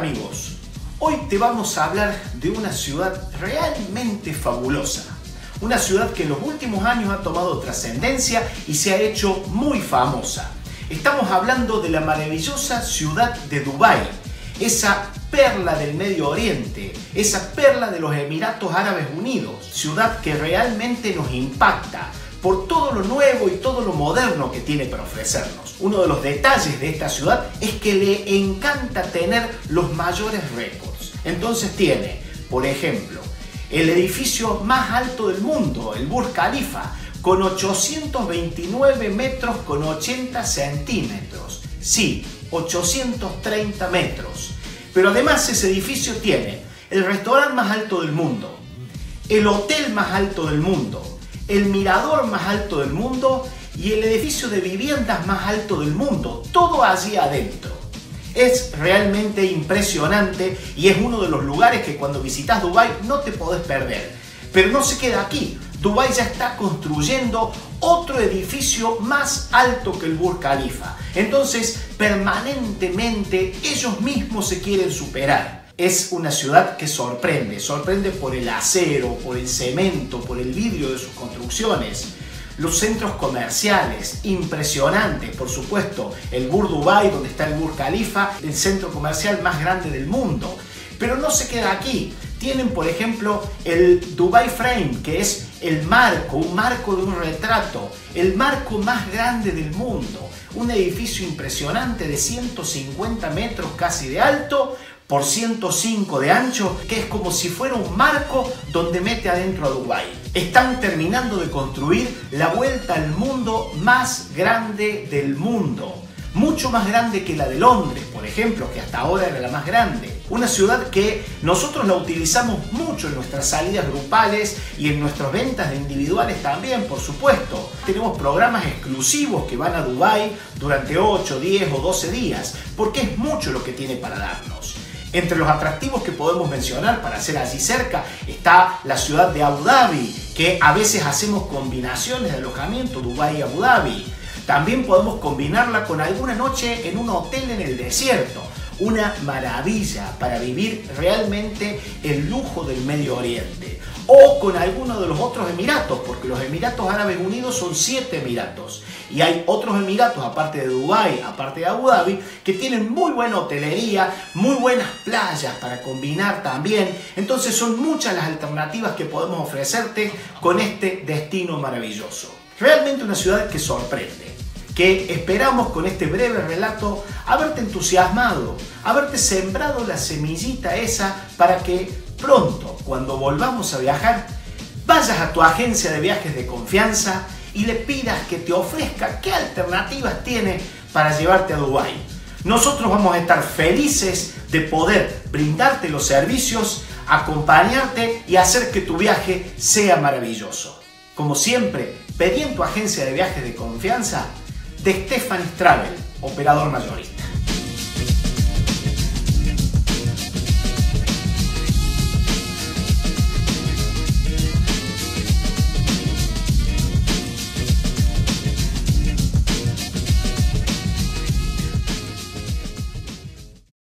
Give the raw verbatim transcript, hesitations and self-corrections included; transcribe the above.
amigos, hoy te vamos a hablar de una ciudad realmente fabulosa. Una ciudad que en los últimos años ha tomado trascendencia y se ha hecho muy famosa. Estamos hablando de la maravillosa ciudad de Dubái, esa perla del Medio Oriente, esa perla de los Emiratos Árabes Unidos, ciudad que realmente nos impacta por todo lo nuevo y todo lo moderno que tiene para ofrecernos. Uno de los detalles de esta ciudad es que le encanta tener los mayores récords. Entonces tiene, por ejemplo, el edificio más alto del mundo, el Burj Khalifa, con ochocientos veintinueve metros con ochenta centímetros. Sí, ochocientos treinta metros. Pero además ese edificio tiene el restaurante más alto del mundo, el hotel más alto del mundo, el mirador más alto del mundo y el edificio de viviendas más alto del mundo, todo allí adentro. Es realmente impresionante y es uno de los lugares que cuando visitas Dubái no te podés perder. Pero no se queda aquí. Dubái ya está construyendo otro edificio más alto que el Burj Khalifa. Entonces, permanentemente ellos mismos se quieren superar. Es una ciudad que sorprende, sorprende por el acero, por el cemento, por el vidrio de sus construcciones. Los centros comerciales, impresionantes, por supuesto, el Burj Dubai, donde está el Burj Khalifa, el centro comercial más grande del mundo. Pero no se queda aquí. Tienen, por ejemplo, el Dubai Frame, que es el marco, un marco de un retrato, el marco más grande del mundo. Un edificio impresionante de ciento cincuenta metros casi de alto por ciento cinco de ancho, que es como si fuera un marco donde mete adentro a Dubái. Están terminando de construir la vuelta al mundo más grande del mundo. Mucho más grande que la de Londres, por ejemplo, que hasta ahora era la más grande. Una ciudad que nosotros la utilizamos mucho en nuestras salidas grupales y en nuestras ventas de individuales también, por supuesto. Tenemos programas exclusivos que van a Dubái durante ocho, diez o doce días, porque es mucho lo que tiene para darnos. Entre los atractivos que podemos mencionar para hacer allí cerca está la ciudad de Abu Dhabi, que a veces hacemos combinaciones de alojamiento Dubái y Abu Dhabi. También podemos combinarla con alguna noche en un hotel en el desierto. Una maravilla para vivir realmente el lujo del Medio Oriente. O con alguno de los otros Emiratos, porque los Emiratos Árabes Unidos son siete Emiratos. Y hay otros Emiratos, aparte de Dubái, aparte de Abu Dhabi, que tienen muy buena hotelería, muy buenas playas para combinar también. Entonces son muchas las alternativas que podemos ofrecerte con este destino maravilloso. Realmente una ciudad que sorprende, que esperamos con este breve relato haberte entusiasmado, haberte sembrado la semillita esa para que pronto, cuando volvamos a viajar, vayas a tu agencia de viajes de confianza y le pidas que te ofrezca qué alternativas tiene para llevarte a Dubái. Nosotros vamos a estar felices de poder brindarte los servicios, acompañarte y hacer que tu viaje sea maravilloso. Como siempre, pedí en tu agencia de viajes de confianza de Stefanis Travel, operador mayorista.